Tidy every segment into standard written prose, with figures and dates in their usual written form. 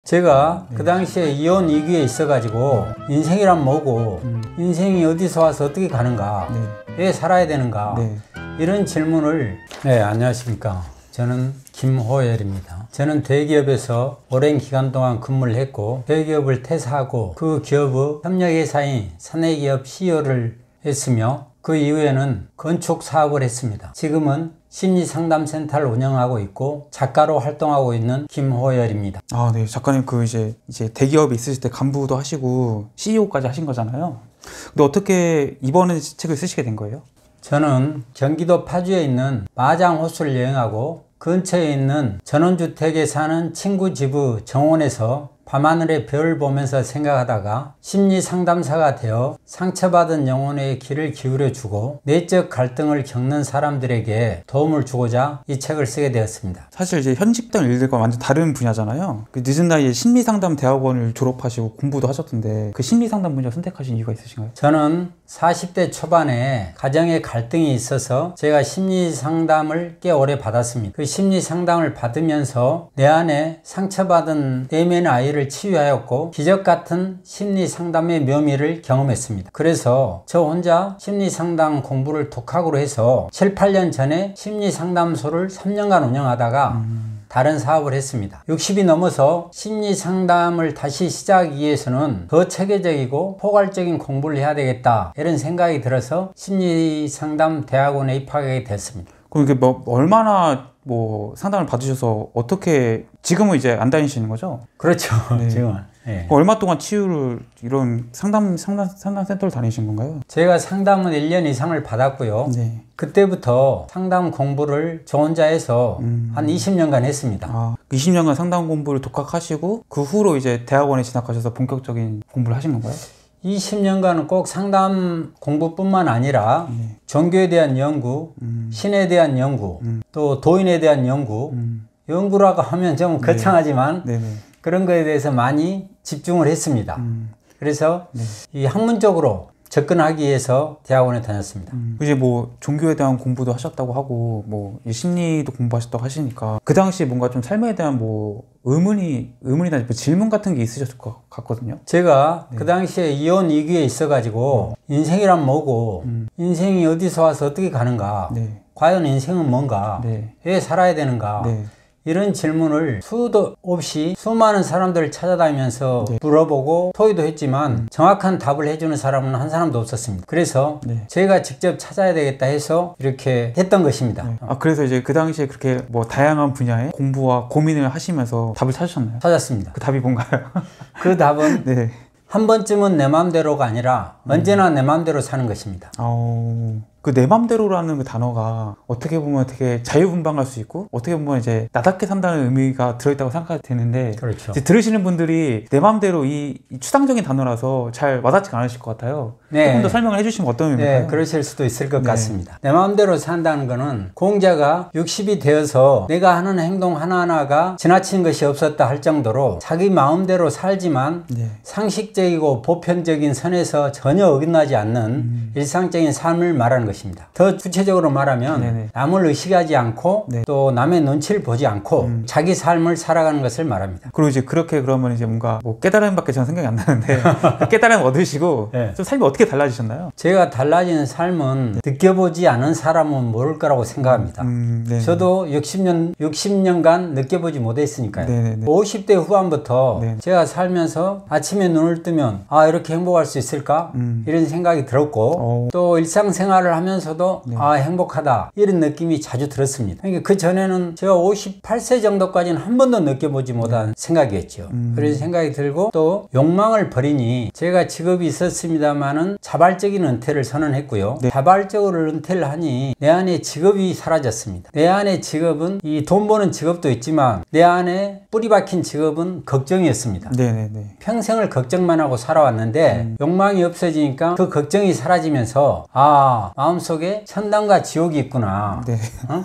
제가 그 당시에 이혼 위기에 있어가지고 인생이란 뭐고 인생이 어디서 와서 어떻게 가는가, 왜 살아야 되는가, 이런 질문을. 네, 안녕하십니까. 저는 김호열입니다. 저는 대기업에서 오랜 기간 동안 근무를 했고 대기업을 퇴사하고 그 기업의 협력회사인 사내기업 CEO를 했으며 그 이후에는 건축 사업을 했습니다. 지금은 심리상담센터를 운영하고 있고 작가로 활동하고 있는 김호열입니다. 아, 네. 작가님 이제 대기업에 있으실 때 간부도 하시고 CEO까지 하신 거잖아요. 근데 어떻게 이번에 책을 쓰시게 된 거예요? 저는 경기도 파주에 있는 마장호수를 여행하고 근처에 있는 전원주택에 사는 친구 집의 정원에서 밤하늘의 별을 보면서 생각하다가 심리상담사가 되어 상처받은 영혼의 귀를 기울여주고 내적 갈등을 겪는 사람들에게 도움을 주고자 이 책을 쓰게 되었습니다. 사실 이제 현직던 일들과 완전 다른 분야잖아요. 그 늦은 나이에 심리상담 대학원을 졸업하시고 공부도 하셨던데 그 심리상담 분야 선택하신 이유가 있으신가요? 저는 40대 초반에 가정의 갈등이 있어서 제가 심리상담을 꽤 오래 받았습니다. 그 심리상담을 받으면서 내 안에 상처받은 내면의 아이를 치유하였고 기적 같은 심리상담의 묘미를 경험했습니다. 그래서 저 혼자 심리상담 공부를 독학으로 해서 7, 8년 전에 심리상담소를 3년간 운영하다가 다른 사업을 했습니다. 60이 넘어서 심리상담을 다시 시작하기 위해서는 더 체계적이고 포괄적인 공부를 해야 되겠다, 이런 생각이 들어서 심리상담 대학원에 입학하게 됐습니다. 그럼 이게 얼마나 상담을 받으셔서 어떻게 지금은 이제 안 다니시는 거죠? 그렇죠. 네. 지금은. 네. 얼마 동안 치유를 이런 상담센터를 다니신 건가요? 제가 상담은 1년 이상을 받았고요. 네. 그때부터 상담 공부를 저 혼자 해서 한 20년간 했습니다. 아, 20년간 상담 공부를 독학하시고 그 후로 이제 대학원에 진학하셔서 본격적인 공부를 하신 건가요? 20년간은 꼭 상담 공부뿐만 아니라 종교에 대한 연구, 신에 대한 연구, 또 도인에 대한 연구, 연구라고 하면 좀 거창하지만 그런 거에 대해서 많이 집중을 했습니다. 그래서 이 학문적으로 접근하기 위해서 대학원에 다녔습니다. 이제 종교에 대한 공부도 하셨다고 하고 심리도 공부하셨다고 하시니까 그 당시 뭔가 좀 삶에 대한 의문이나 질문 같은 게 있으셨을 것 같거든요. 제가 그 당시에 이혼 위기에 있어가지고 인생이란 뭐고 인생이 어디서 와서 어떻게 가는가, 과연 인생은 뭔가, 왜 살아야 되는가, 이런 질문을 수도 없이 수많은 사람들을 찾아다니면서 물어보고 토의도 했지만 정확한 답을 해주는 사람은 한 사람도 없었습니다. 그래서 제가 직접 찾아야 되겠다 해서 이렇게 했던 것입니다. 아, 그래서 이제 그 당시에 그렇게 다양한 분야의 공부와 고민을 하시면서 답을 찾으셨나요? 찾았습니다. 그 답이 뭔가요? 그 답은 한 번쯤은 내 맘대로가 아니라 언제나 내 맘대로 사는 것입니다. 그 내 맘대로라는 그 단어가 어떻게 보면 되게 자유분방할 수 있고 어떻게 보면 이제 나답게 산다는 의미가 들어있다고 생각이 되는데, 그렇죠. 이제 들으시는 분들이 내 맘대로 이 추상적인 단어라서 잘 와닿지 않으실 것 같아요. 조금 더 설명을 해주시면 어떤 의미일까요? 그러실 수도 있을 것 같습니다. 내 마음대로 산다는 거는 공자가 60이 되어서 내가 하는 행동 하나하나가 지나친 것이 없었다 할 정도로 자기 마음대로 살지만 상식적이고 보편적인 선에서 전혀 어긋나지 않는 일상적인 삶을 말하는 것입니다. 더 구체적으로 말하면 남을 의식하지 않고 또 남의 눈치를 보지 않고 자기 삶을 살아가는 것을 말합니다. 그리고 이제 그렇게 그러면 이제 뭔가 깨달음밖에 저는 생각이 안 나는데 깨달음 얻으시고 좀 삶이 어떻게 달라지셨나요? 제가 달라지는 삶은 느껴보지 않은 사람은 모를 거라고 생각합니다. 저도 60년간 느껴보지 못했으니까요. 50대 후반부터 제가 살면서 아침에 눈을 뜨면 이렇게 행복할 수 있을까? 이런 생각이 들었고 또 일상생활을 하면서도 행복하다, 이런 느낌이 자주 들었습니다. 그러니까 그 전에는 제가 58세 정도까지는 한 번도 느껴보지 못한 생각이었죠. 그런 생각이 들고 또 욕망을 버리니 제가 직업이 있었습니다만은 자발적인 은퇴를 선언했고요. 자발적으로 은퇴를 하니 내 안에 직업이 사라졌습니다. 내 안에 직업은 이 돈 버는 직업도 있지만 내 안에 뿌리 박힌 직업은 걱정이었습니다. 평생을 걱정만 하고 살아왔는데 욕망이 없어지니까 그 걱정이 사라지면서 마음속에 천당과 지옥이 있구나. 네.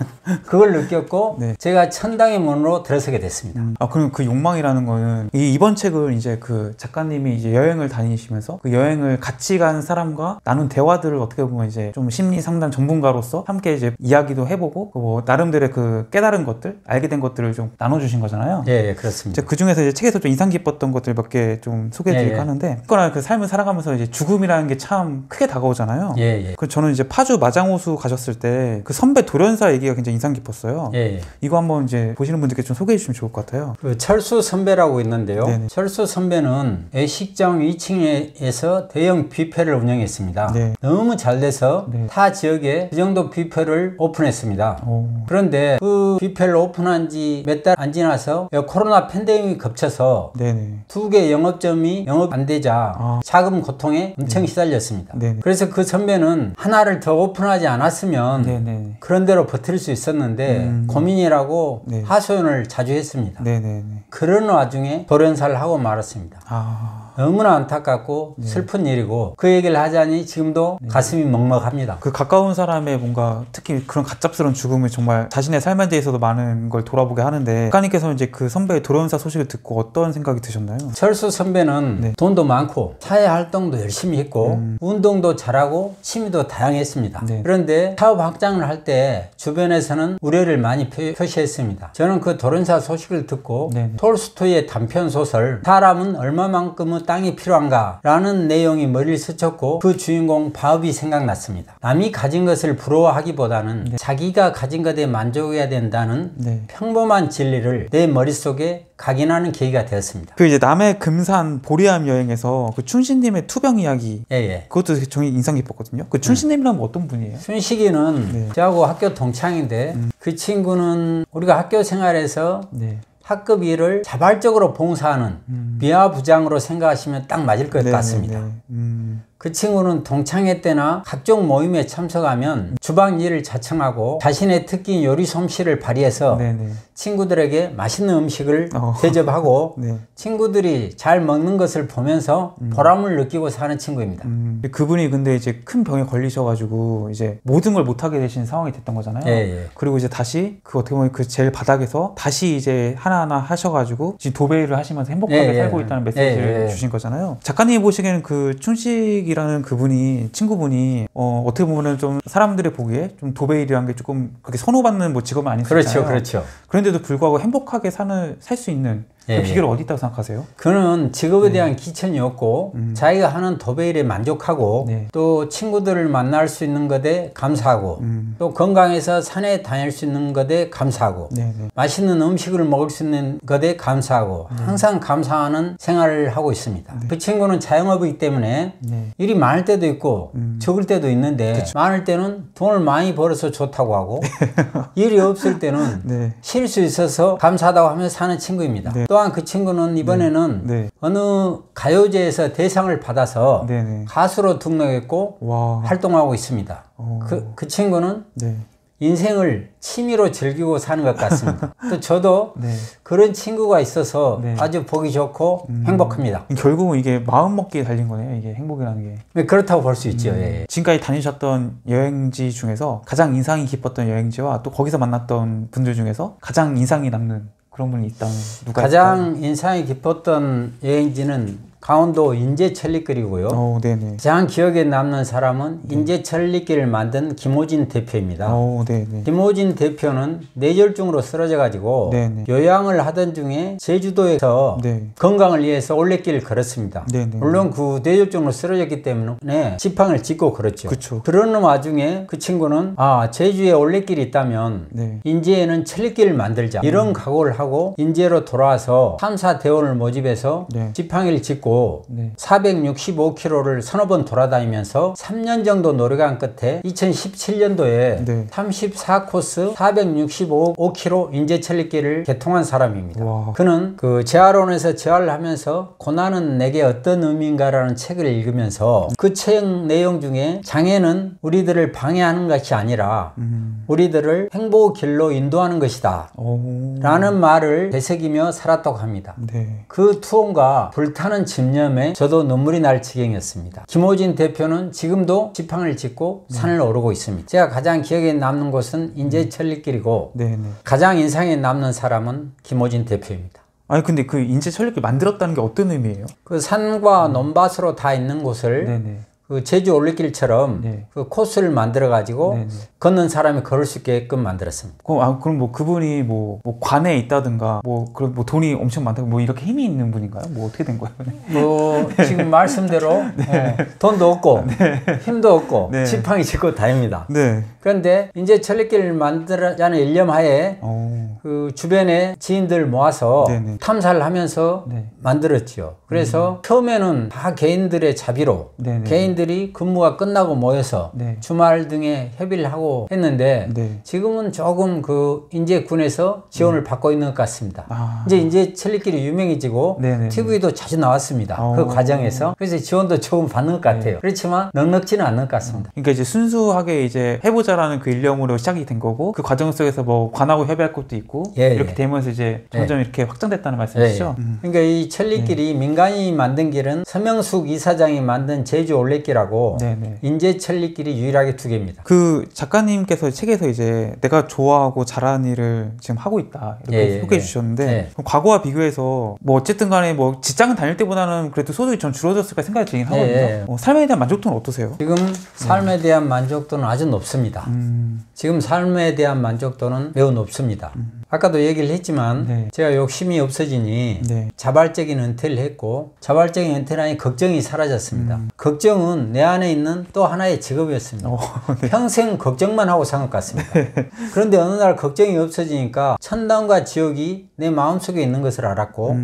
그걸 느꼈고 네. 제가 천당의 문으로 들어서게 됐습니다. 그럼 그 욕망이라는 거는 이번 책을 이제 그 작가님이 이제 여행을 다니시면서 그 여행을 같이 간 사람과 나눈 대화들을 어떻게 보면 이제 좀 심리 상담 전문가로서 함께 이제 이야기도 해보고 뭐 나름대로의 그 깨달은 것들, 알게 된 것들을 좀 나눠주신 거잖아요. 예, 그렇습니다. 그 중에서 이제 책에서 좀 인상 깊었던 것들 몇 개 좀 소개해드릴까 하는데, 그거나 그 삶을 살아가면서 이제 죽음이라는 게 참 크게 다가오잖아요. 그 저는 이제 파주 마장호수 가셨을 때 그 선배 돌연사 얘기가 굉장히 인상 깊었어요. 이거 한번 이제 보시는 분들께 좀 소개해 주시면 좋을 것 같아요. 그 철수 선배라고 있는데요. 네네. 철수 선배는 외식장 2층에서 대형 뷔페를 운영했습니다. 네. 너무 잘 돼서 네. 타 지역에 그 정도 뷔페를 오픈했습니다. 그런데 그 뷔페를 오픈한 지 몇 달 안 지나서 코로나 팬데믹이 겹쳐서 네네. 2개 영업점이 영업 안 되자 자금 고통에 엄청 시달렸습니다. 네네. 그래서 그 선배는 하나를 더 오픈하지 않았으면 네네. 그런 대로 버틸 수 있었는데 고민이라고 네. 하소연을 자주 했습니다. 네네네. 그런 와중에 돌연사를 하고 말았습니다. 너무나 안타깝고 슬픈 일이고 그 얘기를 하자니 지금도 가슴이 먹먹합니다. 그 가까운 사람의 뭔가 특히 그런 갑작스러운 죽음이 정말 자신의 삶에 대해서도 많은 걸 돌아보게 하는데, 작가님께서는 이제 그 선배의 돌연사 소식을 듣고 어떤 생각이 드셨나요? 철수 선배는 돈도 많고 사회 활동도 열심히 했고 운동도 잘하고 취미도 다양했습니다. 그런데 사업 확장을 할 때 주변에서는 우려를 많이 표시했습니다. 저는 그 돌연사 소식을 듣고 톨스토이의 단편 소설 사람은 얼마만큼은 땅이 필요한가 라는 내용이 머리를 스쳤고 그 주인공 바업이 생각났습니다. 남이 가진 것을 부러워하기보다는 자기가 가진 것에 만족해야 된다는 평범한 진리를 내 머릿속에 각인하는 계기가 되었습니다. 그 이제 남해 금산 보리암 여행에서 그 춘식님의 투병 이야기, 그것도 정말 인상 깊었거든요. 그 춘식님이란 어떤 분이에요? 춘식이는 저하고 학교 동창인데 그 친구는 우리가 학교 생활에서 학급 일을 자발적으로 봉사하는 비하부장으로 생각하시면 딱 맞을 것 같습니다. 그 친구는 동창회 때나 각종 모임에 참석하면 주방 일을 자청하고 자신의 특기인 요리 솜씨를 발휘해서 친구들에게 맛있는 음식을 대접하고 친구들이 잘 먹는 것을 보면서 보람을 느끼고 사는 친구입니다. 그분이 근데 이제 큰 병에 걸리셔가지고 이제 모든 걸 못하게 되신 상황이 됐던 거잖아요. 그리고 이제 다시 그 어떻게 보면 그 제일 바닥에서 다시 이제 하나하나 하셔가지고 지금 도배를 하시면서 행복하게 살고 있다는 메시지를 주신 거잖아요. 작가님이 보시기에는 그 춘식이라는 그분이, 친구분이 어떻게 보면은 좀 사람들이 보기에 좀 도배일이라는 게 조금 그렇게 선호받는 뭐 직업은 아닐 수 있잖아요. 그렇죠. 그런데도 불구하고 행복하게 살 수 있는 그 비결은 어디 있다고 생각하세요? 그는 직업에 대한 기천이었고 자기가 하는 도배일에 만족하고 또 친구들을 만날 수 있는 것에 감사하고 또 건강해서 산에 다닐 수 있는 것에 감사하고 맛있는 음식을 먹을 수 있는 것에 감사하고 항상 감사하는 생활을 하고 있습니다. 그 친구는 자영업이기 때문에 일이 많을 때도 있고 적을 때도 있는데 많을 때는 돈을 많이 벌어서 좋다고 하고 일이 없을 때는 쉴 수 있어서 감사하다고 하면서 사는 친구입니다. 또한 그 친구는 이번에는 어느 가요제에서 대상을 받아서 가수로 등록했고 활동하고 있습니다. 그 친구는 인생을 취미로 즐기고 사는 것 같습니다. 또 저도 그런 친구가 있어서 아주 보기 좋고 행복합니다. 결국은 이게 마음먹기에 달린 거네요, 이게 행복이라는 게. 그렇다고 볼 수 있죠. 지금까지 다니셨던 여행지 중에서 가장 인상이 깊었던 여행지와 또 거기서 만났던 분들 중에서 가장 인상이 남는 그런 분이 있다면 누가 가장 있을까요? 인상이 깊었던 여행지는 강원도 인제천리길이고요. 가장 기억에 남는 사람은 인제천리길을 만든 김호진 대표입니다. 김호진 대표는 뇌졸중으로 쓰러져가지고 요양을 하던 중에 제주도에서 건강을 위해서 올레길을 걸었습니다. 물론 그 뇌졸중으로 쓰러졌기 때문에 지팡이를 짚고 걸었죠. 그러는 와중에 그 친구는 제주에 올레길이 있다면 인제에는 천리길을 만들자 이런 각오를 하고 인제로 돌아와서 3사 대원을 모집해서 지팡이를 짚고 465km를 서너 번 돌아다니면서 3년 정도 노력한 끝에 2017년도에 34코스 465km 인제천리길을 개통한 사람입니다. 그는 그 재활원에서 재활을 하면서 고난은 내게 어떤 의미인가라는 책을 읽으면서 그 책 내용 중에 장애는 우리들을 방해하는 것이 아니라 우리들을 행복의 길로 인도하는 것이다 라는 말을 되새기며 살았다고 합니다. 그 투혼과 불타는 짐 집념에 저도 눈물이 날 지경이었습니다. 김호진 대표는 지금도 지팡이를 짚고 산을 오르고 있습니다. 제가 가장 기억에 남는 곳은 인제천리길이고 가장 인상에 남는 사람은 김호진 대표입니다. 아니 근데 그 인제천리길 만들었다는 게 어떤 의미예요? 그 산과 논밭으로 다 있는 곳을 그 제주 올레길처럼 그 코스를 만들어 가지고 걷는 사람이 걸을 수 있게끔 만들었습니다. 그럼 뭐 그분이 뭐 관에 있다든가 그런 돈이 엄청 많다고 뭐 이렇게 힘이 있는 분인가요? 뭐 어떻게 된 거예요? 뭐 지금 말씀대로 돈도 없고 힘도 없고 지팡이 짚고 다닙니다. 그런데 이제 천리길을 만들자는 일념하에 그 주변에 지인들 모아서 탐사를 하면서 만들었지요. 그래서 처음에는 다 개인들의 자비로 개인들이 근무가 끝나고 모여서 주말 등에 협의를 하고 했는데 지금은 조금 그 인제군에서 지원을 받고 있는 것 같습니다. 이제 인제천리길이 유명해지고 TV도 자주 나왔습니다. 그 과정에서. 그래서 지원도 조금 받는 것 같아요. 그렇지만 넉넉지는 않는 것 같습니다. 그러니까 이제 순수하게 이제 해보자라는 그 일념으로 시작이 된 거고 그 과정 속에서 뭐 관하고 협의할 것도 있고 이렇게 되면서 이제 점점 이렇게 확장됐다는 말씀이시죠? 그러니까 이 천리길이 민간이 만든 길은 서명숙 이사장이 만든 제주 올레길하고 인제천리길이 유일하게 두 개입니다. 그 작가님께서 책에서 이제 내가 좋아하고 잘하는 일을 지금 하고 있다 이렇게 소개해 주셨는데 그럼 과거와 비교해서 뭐 어쨌든 간에 뭐 직장을 다닐 때보다는 그래도 소득이 좀 줄어들었을까 생각이 들긴 하거든요. 삶에 대한 만족도는 어떠세요? 지금 삶에 대한 만족도는 아주 높습니다. 지금 삶에 대한 만족도는 매우 높습니다. 아까도 얘기를 했지만 제가 욕심이 없어지니 자발적인 은퇴를 했고 자발적인 은퇴라니 걱정이 사라졌습니다. 걱정은 내 안에 있는 또 하나의 직업이었습니다. 평생 걱정만 하고 산 것 같습니다. 그런데 어느 날 걱정이 없어지니까 천당과 지옥이 내 마음속에 있는 것을 알았고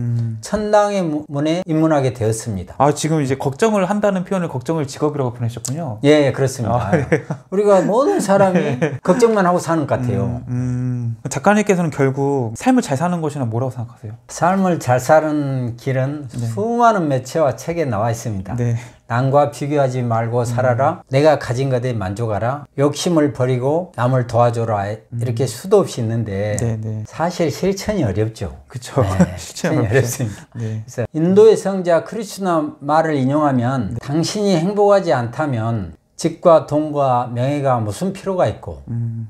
천당의 문에 입문하게 되었습니다. 지금 이제 걱정을 한다는 표현을 걱정을 직업이라고 보내셨군요. 예, 그렇습니다. 우리가 모든 사람이 걱정만 하고 사는 것 같아요. 작가님께서는 결국 삶을 잘 사는 것이란 뭐라고 생각하세요? 삶을 잘 사는 길은 수많은 매체와 책에 나와 있습니다. 남과 비교하지 말고 살아라. 내가 가진 것에 만족하라. 욕심을 버리고 남을 도와줘라. 이렇게 수도 없이 있는데 사실 실천이 어렵죠. 그렇죠. 실천이 어렵습니다. 그래서 인도의 성자 크리슈나 말을 인용하면 당신이 행복하지 않다면 집과 돈과 명예가 무슨 필요가 있고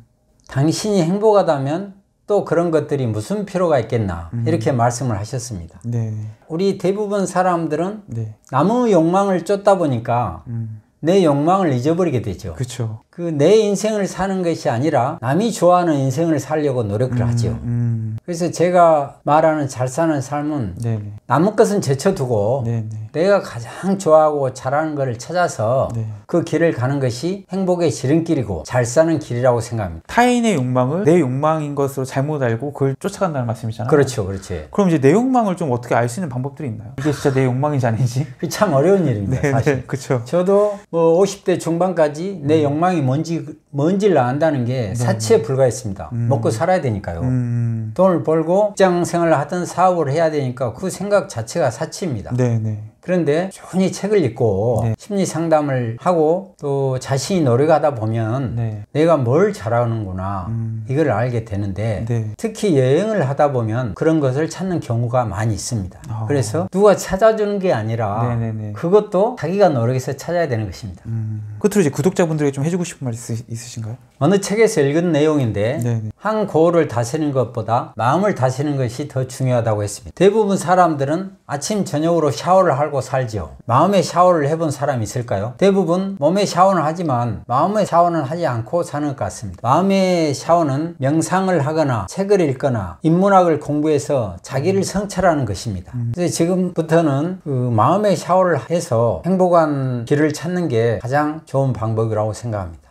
당신이 행복하다면 또 그런 것들이 무슨 필요가 있겠나 이렇게 말씀을 하셨습니다. 우리 대부분 사람들은 남의 욕망을 쫓다 보니까 내 욕망을 잊어버리게 되죠. 그렇죠. 그 내 인생을 사는 것이 아니라 남이 좋아하는 인생을 살려고 노력을 하죠. 그래서 제가 말하는 잘 사는 삶은 남의 것은 제쳐두고 내가 가장 좋아하고 잘하는 것을 찾아서 그 길을 가는 것이 행복의 지름길이고 잘 사는 길이라고 생각합니다. 타인의 욕망을 내 욕망인 것으로 잘못 알고 그걸 쫓아간다는 말씀이잖아요. 그렇죠. 그렇지. 그럼 이제 내 욕망을 좀 어떻게 알 수 있는 방법들이 있나요? 이게 진짜 내 욕망인지 아닌지? 그게 참 어려운 일입니다. 사실. 그렇죠. 저도 뭐 50대 중반까지 내 욕망이 뭔지를 안다는 게 사치에 불과했습니다. 먹고 살아야 되니까요. 돈을 벌고 직장 생활을 하든 사업을 해야 되니까 그 생각 자체가 사치입니다. 그런데 조용히 책을 읽고 심리 상담을 하고 또 자신이 노력하다 보면 내가 뭘 잘하는구나 이걸 알게 되는데 특히 여행을 하다 보면 그런 것을 찾는 경우가 많이 있습니다. 그래서 누가 찾아주는 게 아니라 그것도 자기가 노력해서 찾아야 되는 것입니다. 끝으로 이제 구독자분들에게 좀 해주고 싶은 말 있으신가요? 어느 책에서 읽은 내용인데 한 고을을 다스리는 것보다 마음을 다스리는 것이 더 중요하다고 했습니다. 대부분 사람들은 아침 저녁으로 샤워를 하고 살죠. 마음의 샤워를 해본 사람이 있을까요? 대부분 몸의 샤워는 하지만 마음의 샤워는 하지 않고 사는 것 같습니다. 마음의 샤워는 명상을 하거나 책을 읽거나 인문학을 공부해서 자기를 성찰하는 것입니다. 그래서 지금부터는 그 마음의 샤워를 해서 행복한 길을 찾는 게 가장 좋은 방법이라고 생각합니다.